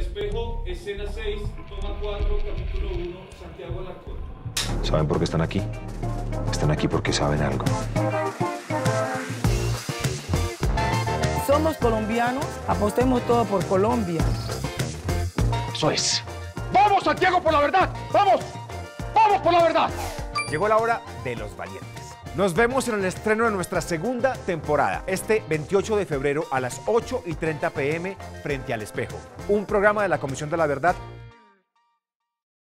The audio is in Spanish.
Espejo, escena 6, toma 4, capítulo 1, Santiago Alarcón. ¿Saben por qué están aquí? Están aquí porque saben algo. Somos colombianos, apostemos todo por Colombia. Eso es. ¡Vamos, Santiago, por la verdad! ¡Vamos! ¡Vamos por la verdad! Llegó la hora de los valientes. Nos vemos en el estreno de nuestra segunda temporada, este 28 de febrero a las 8:30 p.m. frente al espejo. Un programa de la Comisión de la Verdad